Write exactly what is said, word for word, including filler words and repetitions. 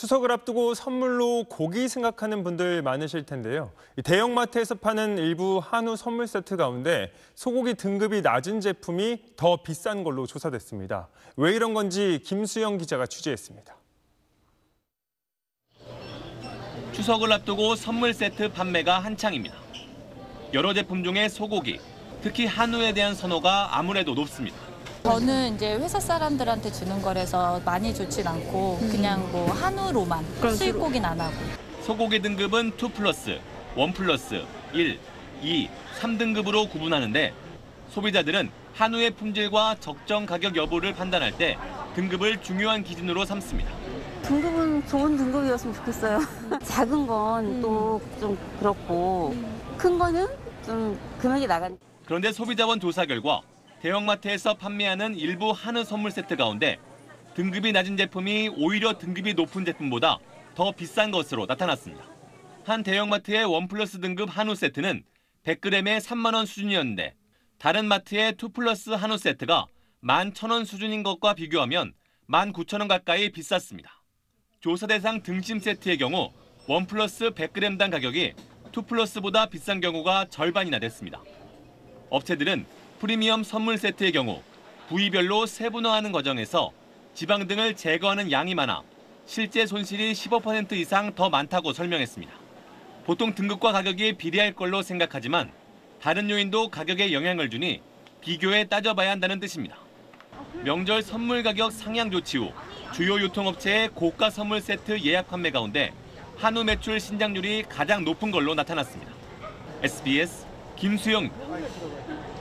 추석을 앞두고 선물로 고기 생각하는 분들 많으실 텐데요. 대형마트에서 파는 일부 한우 선물 세트 가운데 소고기 등급이 낮은 제품이 더 비싼 걸로 조사됐습니다. 왜 이런 건지 김수영 기자가 취재했습니다. 추석을 앞두고 선물 세트 판매가 한창입니다. 여러 제품 중에 소고기, 특히 한우에 대한 선호가 아무래도 높습니다. 저는 이제 회사 사람들한테 주는 거라서 많이 좋진 않고 그냥 뭐 한우로만, 수입고기는 안 하고. 소고기 등급은 이 플러스, 일 플러스, 일, 이, 삼 등급으로 구분하는데 소비자들은 한우의 품질과 적정 가격 여부를 판단할 때 등급을 중요한 기준으로 삼습니다. 등급은 좋은 등급이었으면 좋겠어요. 작은 건 또 좀 그렇고 큰 거는 좀 금액이 나간. 그런데 소비자원 조사 결과 대형마트에서 판매하는 일부 한우 선물 세트 가운데 등급이 낮은 제품이 오히려 등급이 높은 제품보다 더 비싼 것으로 나타났습니다. 한 대형마트의 일 플러스 등급 한우 세트는 백 그램에 삼만 원 수준이었는데 다른 마트의 이 플러스 한우 세트가 만 천 원 수준인 것과 비교하면 만 구천 원 가까이 비쌌습니다. 조사 대상 등심 세트의 경우 일 플러스 백 그램당 가격이 이 플러스보다 비싼 경우가 절반이나 됐습니다. 업체들은 프리미엄 선물 세트의 경우 부위별로 세분화하는 과정에서 지방 등을 제거하는 양이 많아 실제 손실이 십오 퍼센트 이상 더 많다고 설명했습니다. 보통 등급과 가격이 비례할 걸로 생각하지만 다른 요인도 가격에 영향을 주니 비교해 따져봐야 한다는 뜻입니다. 명절 선물 가격 상향 조치 후 주요 유통업체의 고가 선물 세트 예약 판매 가운데 한우 매출 신장률이 가장 높은 걸로 나타났습니다. 에스비에스 김수영입니다.